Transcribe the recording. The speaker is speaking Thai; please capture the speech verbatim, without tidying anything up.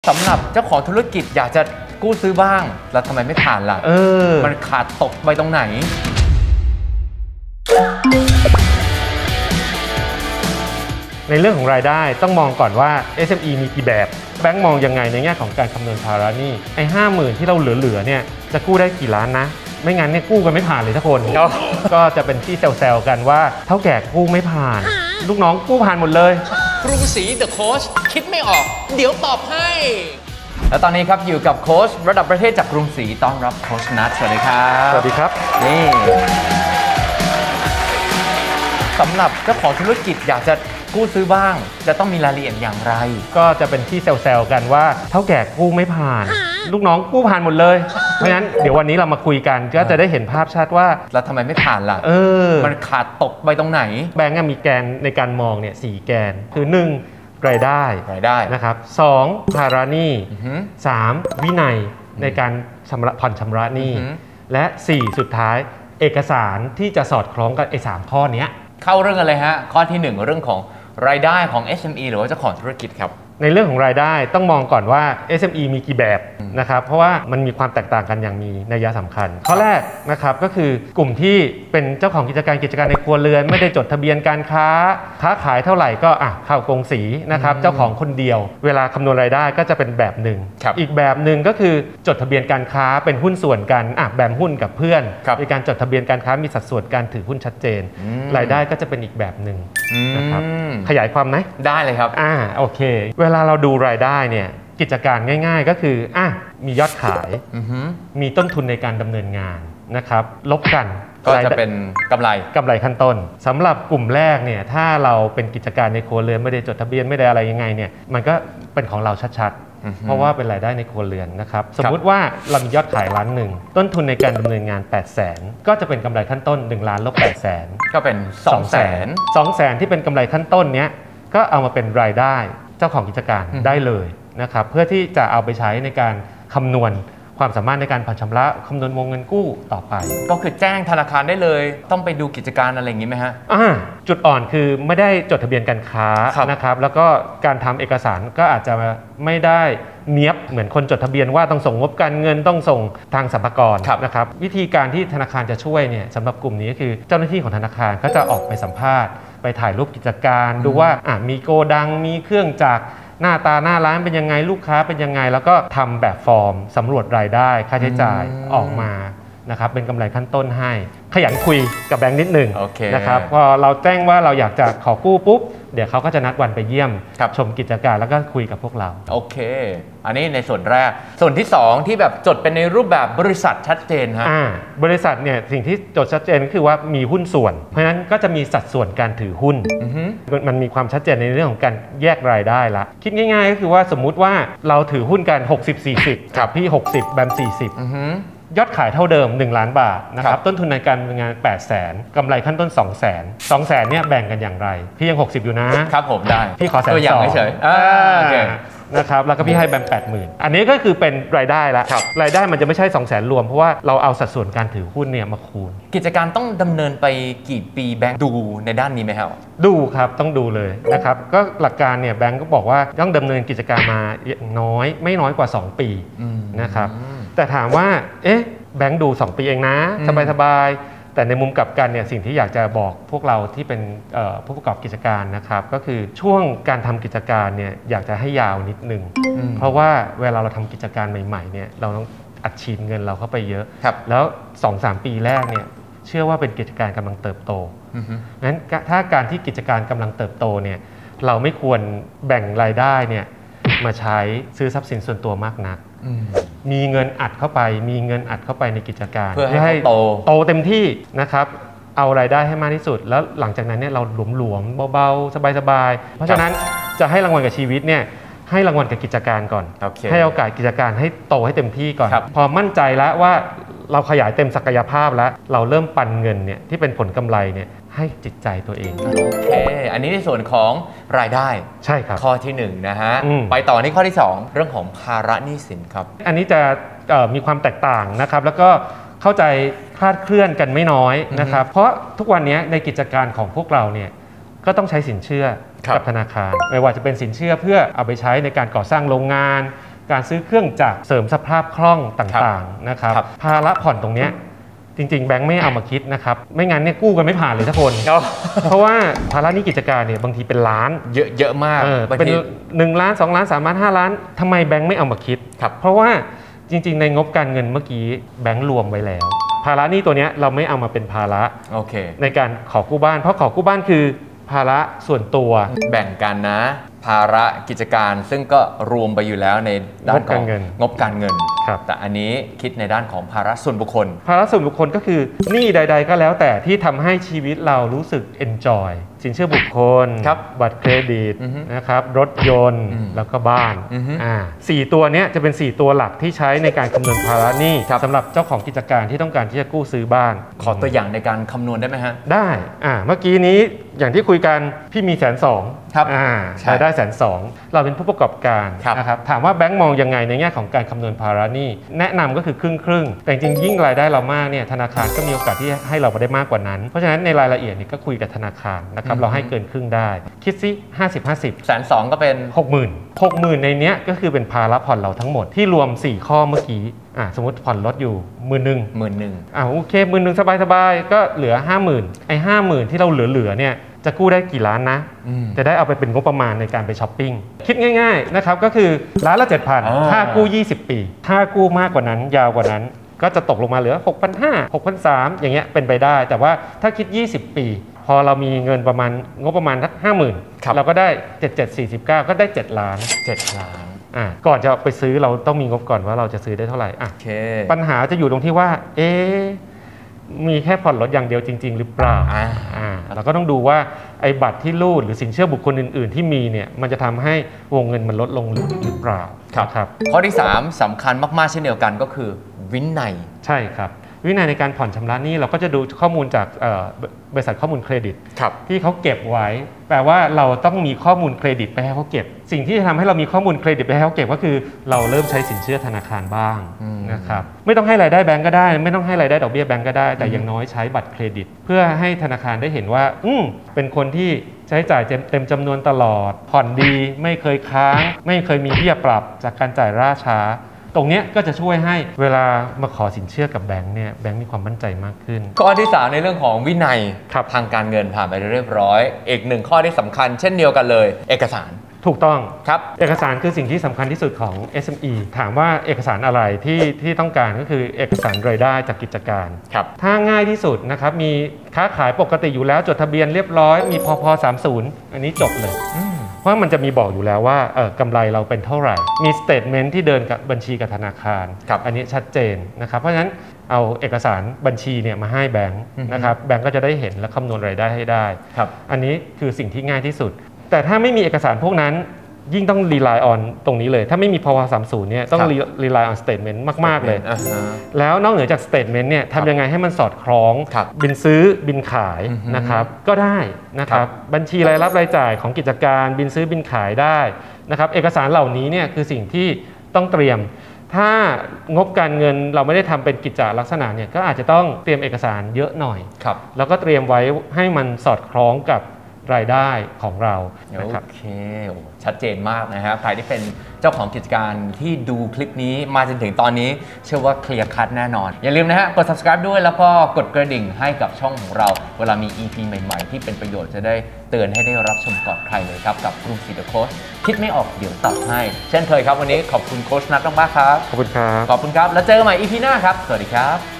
สำหรับเจ้าของธุรกิจอยากจะกู้ซื้อบ้างแล้วทำไมไม่ผ่านล่ะเออมันขาดตกไปตรงไหนในเรื่องของรายได้ต้องมองก่อนว่า เอส เอ็ม อี มีกี่แบบแบงก์มองยังไงในแง่ของการคำนวณภาระหนี้ไอ้ห้าหมื่นที่เราเหลือๆเนี่ยจะกู้ได้กี่ล้านนะไม่งั้นเนี่ยกู้กันไม่ผ่านเลยทุกคน ก็จะเป็นที่แซวๆกันว่าเท่าแก่กู้ไม่ผ่านลูกน้องกู้ผ่านหมดเลยกรุงศรีเดอะโค้ชคิดไม่ออกเดี๋ยวตอบให้แล้วตอนนี้ครับอยู่กับโค้ชระดับประเทศจากกรุงศรีต้อนรับโค้ชนัทสวัสดีครับสวัสดีครับนี่สำหรับเจ้าของธุรกิจอยากจะกู้ซื้อบ้างจะต้องมีรายละเอียดอย่างไรก็จะเป็นที่แซวๆกันว่าเท่าแก่กู้ไม่ผ่านลูกน้องกู้ผ่านหมดเลยเพราะฉะนั้นเดี๋ยววันนี้เรามาคุยกันก็จะได้เห็นภาพชัดว่าแล้วทำไมไม่ผ่านล่ะเออมันขาดตกไปตรงไหนแบงก์มีแกนในการมองเนี่ยสี่แกนคือหนึ่งรายได้รายได้นะครับสองภาระหนี้สามวินัยในการชำระผ่อนชำระหนี้และสี่สุดท้ายเอกสารที่จะสอดคล้องกับไอ้สามข้อนี้เข้าเรื่องกันเลยฮะข้อที่หนึ่งเรื่องของรายได้ของ เอส เอ็ม อี หรือว่าเจ้าของธุรกิจครับในเรื่องของรายได้ต้องมองก่อนว่า เอส เอ็ม อี มีกี่แบบนะครับเพราะว่ามันมีความแตกต่างกันอย่างมีนัยสำคัญข้อแรกนะครับก็คือกลุ่มที่เป็นเจ้าของกิจการกิจการในครัวเรือนไม่ได้จดทะเบียนการค้าค้าขายเท่าไหร่ก็อ่ะเข้ากงสีนะครับเจ้าของคนเดียวเวลาคำนวณรายได้ก็จะเป็นแบบหนึ่งอีกแบบหนึ่งก็คือจดทะเบียนการค้าเป็นหุ้นส่วนกันอ่ะแบ่งหุ้นกับเพื่อนในการจดทะเบียนการค้ามีสัดส่วนการถือหุ้นชัดเจนรายได้ก็จะเป็นอีกแบบหนึ่งนะครับขยายความไหมได้เลยครับอ่าโอเคเวลาเราดูรายได้เนี่ยกิจการง่ายๆก็คืออ่ะมียอดขายมีต้นทุนในการดำเนินงานนะครับลบกันก็จะเป็นกำไรกำไรขั้นต้นสำหรับกลุ่มแรกเนี่ยถ้าเราเป็นกิจการในครัวเรือนไม่ได้จดทะเบียนไม่ได้อะไรยังไงเนี่ยมันก็เป็นของเราชัดๆเพราะว่าเป็นรายได้ในครัวเรือนนะครับสมมุติว่าเรามียอดขายล้านหนึ่งต้นทุนในการดำเนินงานแปดแสนก็จะเป็นกำไรขั้นต้นหนึ่งล้านลบแปดแสนก็เป็นสองแสนสองแสนที่เป็นกำไรขั้นต้นเนี้ยก็เอามาเป็นรายได้เจ้าของกิจการได้เลยนะครับเพื่อที่จะเอาไปใช้ในการคำนวณความสามารถในการผ่อนชำระคำนวณวงเงินกู้ต่อไปก็คือแจ้งธนาคารได้เลยต้องไปดูกิจการอะไรอย่างนี้ไหมฮะอ่าจุดอ่อนคือไม่ได้จดทะเบียนการค้านะครับแล้วก็การทำเอกสารก็อาจจะไม่ได้เนียบเหมือนคนจดทะเบียนว่าต้องส่งงบการเงินต้องส่งทางสรรพากรนะครับวิธีการที่ธนาคารจะช่วยเนี่ยสำหรับกลุ่มนี้คือเจ้าหน้าที่ของธนาคารก็จะออกไปสัมภาษณ์ไปถ่ายรูปกิจการดูว่าอ่ะมีโกดังมีเครื่องจักรหน้าตาหน้าร้านเป็นยังไงลูกค้าเป็นยังไงแล้วก็ทำแบบฟอร์มสำรวจรายได้ค่าใช้จ่ายออกมานะครับเป็นกำไรขั้นต้นให้ขยันคุยกับแบงค์นิดหนึ่ง okay. นะครับพอเราแจ้งว่าเราอยากจะขอกู้ปุ๊บเดี๋ยวเขาก็จะนัดวันไปเยี่ยมชมกิจการแล้วก็คุยกับพวกเราโอเคอันนี้ในส่วนแรกส่วนที่สองที่แบบจดเป็นในรูปแบบบริษัทชัดเจนฮะบริษัทเนี่ยสิ่งที่จดชัดเจนก็คือว่ามีหุ้นส่วนเพราะฉะนั้นก็จะมีสัดส่วนการถือหุ้น มันมีความชัดเจนในเรื่องของการแยกรายได้ละคิดง่ายๆก็คือว่าสมมุติว่าเราถือหุ้นกัน หกสิบ สี่สิบ กับพี่หกสิบแบมสี่สิบยอดขายเท่าเดิมหนึ่งล้านบาทนะครับต้นทุนในการดำเนินงานแปดแสนกำไรขั้นต้น สองแสน สองแสนเนี่ยแบ่งกันอย่างไรพี่ยังหกสิบอยู่นะครับผมได้พี่ขอแสนตัวอย่างเฉยๆโอเคนะครับแล้วก็พี่ให้แบม แปดหมื่น อันนี้ก็คือเป็นรายได้ละรายได้มันจะไม่ใช่ สองแสน รวมเพราะว่าเราเอาสัดส่วนการถือหุ้นเนี่ยมาคูณกิจการต้องดำเนินไปกี่ปีแบงค์ดูในด้านนี้ไหมครับดูครับต้องดูเลยนะครับก็หลักการเนี่ยแบงค์ก็บอกว่าต้องดำเนินกิจการมาน้อยไม่น้อยกว่าสองปีนะครับแต่ถามว่าเอ๊ะแบงค์ดูสองปีเองนะสบายๆแต่ในมุมกลับกันเนี่ยสิ่งที่อยากจะบอกพวกเราที่เป็นผู้ประกอบกิจการนะครับก็คือช่วงการทำกิจการเนี่ยอยากจะให้ยาวนิดนึงเพราะว่าเวลาเราทำกิจการใหม่ๆเนี่ยเราต้องอัดฉีดเงินเราเข้าไปเยอะแล้ว สองถึงสาม ปีแรกเนี่ยเชื่อว่าเป็นกิจการกำลังเติบโตงั้นถ้าการที่กิจการกำลังเติบโตเนี่ยเราไม่ควรแบ่งรายได้เนี่ยมาใช้ซื้อทรัพย์สินส่วนตัวมากนักมีเงินอัดเข้าไปมีเงินอัดเข้าไปในกิจการเพื่อให้โตโตเต็มที่นะครับเอารายได้ให้มากที่สุดแล้วหลังจากนั้นเนี่ยเราหลวมๆเบาๆสบายๆเพราะฉะนั้นจะให้รางวัลกับชีวิตเนี่ยให้รางวัลกับกิจการก่อน okay. ให้โอกาสกิจการให้โตให้เต็มที่ก่อนพอมั่นใจแล้วว่าเราขยายเต็มศักยภาพแล้วเราเริ่มปันเงินเนี่ยที่เป็นผลกำไรเนี่ยให้จิตใจตัวเองโอเคอันนี้ในส่วนของรายได้ใช่ครับข้อที่หนึ่งนะฮะไปต่อที่ข้อที่สองเรื่องของภาระหนี้สินครับอันนี้จะมีความแตกต่างนะครับแล้วก็เข้าใจคลาดเคลื่อนกันไม่น้อยนะครับเพราะทุกวันนี้ในกิจการของพวกเราเนี่ยก็ต้องใช้สินเชื่อกับธนาคารไม่ว่าจะเป็นสินเชื่อเพื่อเอาไปใช้ในการก่อสร้างโรงงานการซื้อเครื่องจักรเสริมสภาพคล่องต่างๆนะครับภาระผ่อนตรงเนี้ยจริงๆแบงค์ไม่เอามาคิดนะครับไม่งั้นเนี่ยกู้กันไม่ผ่านเลยทุกคนเพราะว่าภาระหนี้กิจการเนี่ยบางทีเป็นล้านเยอะเยอะมากเป็นหนึ่งล้านสองล้านสามล้านห้าล้านทำไมแบงค์ไม่เอามาคิดเพราะว่าจริงๆในงบการเงินเมื่อกี้แบงค์รวมไว้แล้วภาระหนี้ตัวนี้เราไม่เอามาเป็นภาระในการขอกู้บ้านเพราะขอกู้บ้านคือภาระส่วนตัวแบ่งกันนะภาระกิจการซึ่งก็รวมไปอยู่แล้วในด้านของงบการเงินแต่อันนี้คิดในด้านของภาระส่วนบุคคลภาระส่วนบุคคลก็คือหนี้ใดๆก็แล้วแต่ที่ทำให้ชีวิตเรารู้สึก enjoy สินเชื่อบุคคลบัตรเครดิตนะครับรถยนต์แล้วก็บ้านอ่าสี่ตัวนี้จะเป็นสี่ตัวหลักที่ใช้ในการคำนวณภาระหนี้สำหรับเจ้าของกิจการที่ต้องการที่จะกู้ซื้อบ้านขอตัวอย่างในการคำนวณได้ไหมฮะได้อ่าเมื่อกี้นี้อย่างที่คุยกันพี่มีแสนสองครับอ่ารายได้แสนสองเราเป็นผู้ประกอบการนะครับถามว่าแบงก์มองยังไงในแง่ของการคำนวณภาระหนี้แนะนำก็คือครึ่งครึ่งแต่จริงยิ่งรายได้เรามากเนี่ยธนาคารก็มีโอกาสที่ให้เราได้มากกว่านั้นเพราะฉะนั้นในรายละเอียดนี่ก็คุยกับธนาคารนะครับเราให้เกินครึ่งได้คิดซิห้าสิบ ห้าสิบแสนสองก็เป็นหกหมื่น หกหมื่นในเนี้ยก็คือเป็นภาระผ่อนเราทั้งหมดที่รวมสี่ข้อเมื่อกี้อ่ะสมมติผ่อนรถอยู่หมื่นหนึ่งหมื่นหนึ่งอ่าโอเคหมื่นหนึ่งสบายๆก็เหลือ ห้าหมื่น ไอ้ห้าหมื่นที่เราเหลือๆเนี่ยจะกู้ได้กี่ล้านนะจะได้เอาไปเป็นงบประมาณในการไปช้อปปิ้งคิดง่ายๆนะครับก็คือล้านละ เจ็ดพัน ถ้ากู้ยี่สิบปีถ้ากู้มากกว่านั้นยาวกว่านั้นก็จะตกลงมาเหลือ หกพันห้าร้อย หกพันสามร้อย อย่างเงี้ยเป็นไปได้แต่ว่าถ้าคิดยี่สิบปีพอเรามีเงินประมาณงบประมาณสัก ห้าหมื่น เราก็ได้เจ็ด เจ็ด สี่สิบเก้าก็ได้เจ็ดล้านเจ็ดล้านอ่ะก่อนจะไปซื้อเราต้องมีงบก่อนว่าเราจะซื้อได้เท่าไหร่อ่ะ okay. ปัญหาจะอยู่ตรงที่ว่าเอ๊ะมีแค่ผ่อนรถอย่างเดียวจริงๆหรือเปล่าอ่าอ่าเราก็ต้องดูว่าไอ้บัตรที่รูดหรือสินเชื่อบุคคลอื่นๆที่มีเนี่ยมันจะทำให้วงเงินมันลดลงหรือเปล่าครับครับข้อที่สามสำคัญมากๆเช่นเดียวกันก็คือวินัยใช่ครับวินัยในการผ่อนชำระหนี้เราก็จะดูข้อมูลจากบริษัทข้อมูลเครดิตที่เขาเก็บไว้แปลว่าเราต้องมีข้อมูลเครดิตไปให้เขาเก็บสิ่งที่จะทำให้เรามีข้อมูลเครดิตไปให้เขาเก็บก็คือเราเริ่มใช้สินเชื่อธนาคารบ้างนะครับไม่ต้องให้รายได้แบงก์ก็ได้ไม่ต้องให้รายได้ดอกเบี้ยแบงก์ก็ได้แต่อย่างน้อยใช้บัตรเครดิตเพื่อให้ธนาคารได้เห็นว่าอืมเป็นคนที่ใช้จ่ายเต็มจำนวนตลอดผ่อนดีไม่เคยค้างไม่เคยมีเบี้ยปรับจากการจ่ายล่าช้าตรงนี้ก็จะช่วยให้เวลามาขอสินเชื่อกับแบงค์เนี่ยแบงค์มีความมั่นใจมากขึ้นข้อที่สามในเรื่องของวินัยทางการเงินผ่านไปเรียบร้อยอีกหนึ่งข้อที่สำคัญเช่นเดียวกันเลยเอกสารถูกต้องครับเอกสารคือสิ่งที่สำคัญที่สุดของ เอส เอ็ม อี ถามว่าเอกสารอะไรที่ที่ต้องการก็คือเอกสารรายได้จากกิจการครับถ้าง่ายที่สุดนะครับมีค้าขายปกติอยู่แล้วจดทะเบียนเรียบร้อยมีพพสามสิบอันนี้จบเลยเพราะมันจะมีบอกอยู่แล้วว่าเออกำไรเราเป็นเท่าไหร่มีสเตทเมนต์ที่เดินกับบัญชีกับธนาคารอันนี้ชัดเจนนะครับเพราะฉะนั้นเอาเอกสารบัญชีเนี่ยมาให้แบงค์นะครับแบงค์ก็จะได้เห็นและคำนวณรายได้ให้ได้อันนี้คือสิ่งที่ง่ายที่สุดแต่ถ้าไม่มีเอกสารพวกนั้นยิ่งต้อง rely on ตรงนี้เลยถ้าไม่มีพพสามสิบเนี่ยต้อง rely on statement มากๆเลยแล้วนอกเหนือจาก statement เนี่ยทำยังไงให้มันสอดคล้องบินซื้อบินขายนะครับก็ได้นะครับบัญชีรายรับรายจ่ายของกิจการบินซื้อบินขายได้นะครับเอกสารเหล่านี้เนี่ยคือสิ่งที่ต้องเตรียมถ้างบการเงินเราไม่ได้ทำเป็นกิจจลักษณะเนี่ยก็อาจจะต้องเตรียมเอกสารเยอะหน่อยแล้วก็เตรียมไว้ให้มันสอดคล้องกับรายได้ของเราโอเคชัดเจนมากนะครับใครที่เป็นเจ้าของกิจการที่ดูคลิปนี้มาจนถึงตอนนี้เชื่อว่าเคลียร์คัทแน่นอนอย่าลืมนะฮะกด ซับสไครบ์ ด้วยแล้วก็กดกระดิ่งให้กับช่องของเราเวลามี อี พี ใหม่ๆที่เป็นประโยชน์จะได้เตือนให้ได้รับชมก่อนใครเลยครับกับกรุงศรี เดอะ โค้ชคิดไม่ออกเดี๋ยวตอบให้เช่นเคยครับวันนี้ขอบคุณโค้ชนัทมากๆครับขอบคุณครับขอบคุณครับแล้วเจอกันใหม่ อี พี หน้าครับสวัสดีครับ